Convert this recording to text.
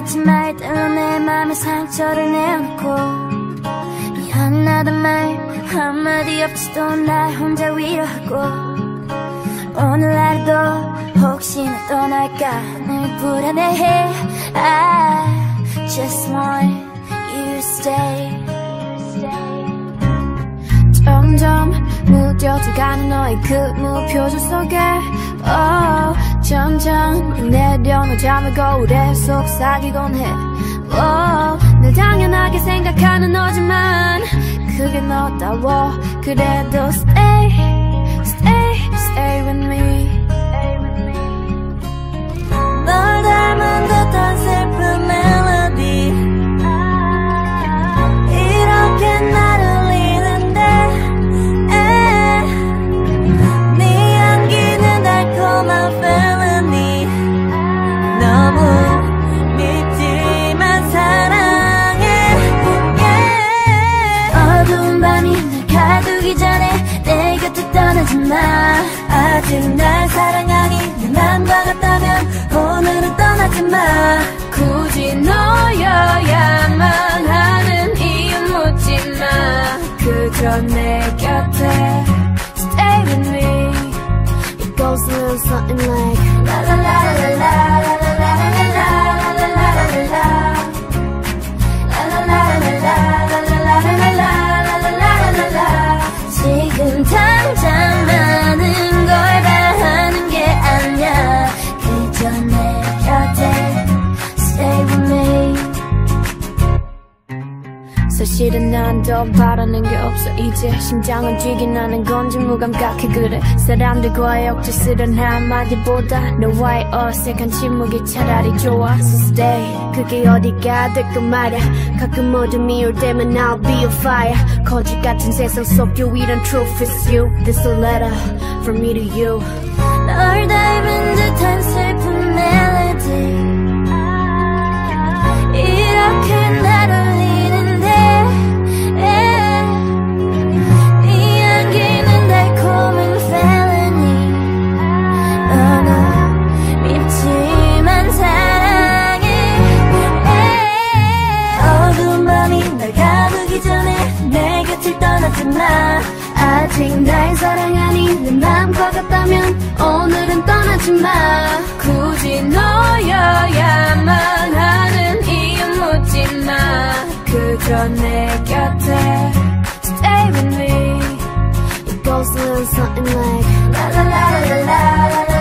같은 말들로 내 맘에 상처를 내어놓고 미안하단 말 한마디 없이도 날 혼자 위로하고 오늘 하루도 혹시나 떠날까 늘 불안해해. I just want you to stay. 점점 무뎌져가는 너의 그 무표정 속에 점점 내려놓은 잠을 거울에 속삭이곤 해. 늘 당연하게 생각하는 너지만 그게 너다워. 그래도 stay, stay, stay with me. 널 닮은 듯한 슬픈 멜로디 이렇게 나를 울리는데 네 향기는 달콤한 felony. 너무 밉지만 사랑해. 어두운 밤이 날 가두기 전에 내 곁을 떠나지 마. 아직 날 사랑하니 내 맘과 같다면 오늘은 떠나지 마. 굳이 너여야만 하는 이유 묻지 마. 그저 내 곁에 stay with me. It goes a little something like la la la la la la la la la la la la la la la la. 지금 당장 많은 걸 바라는 게 아니야. 그저 내 곁에 stay with me. 사실은 난 더 바라는 게 없어. 이제 심장은 뛰긴 하는 건지 무감각해. 그래 사람들과의 억지스런 한마디보다 너와의 어색한 침묵이 차라리 좋아. So stay. 그게 어디가 됐건 말야. 가끔 어둠이 올 때면 I'll be on fire. 거짓 같은 세상 속 유일한 truth is you. This a letter from me to you. 널 닮은 듯한 슬픈 멜로디 이렇게 날 울리는데 네 향기는 달콤한 felony. 너무 밉지만 사랑해. 어두운 밤이 날 가두기 전에 내 곁을 떠나지 마. 아직 날 사랑하니 내 맘과 같다면 오늘은 떠나지 마. 굳이 너여야만 하는 이유 묻지 마. 그저 내 곁에 stay with me. It goes a little something like la la la la la la la.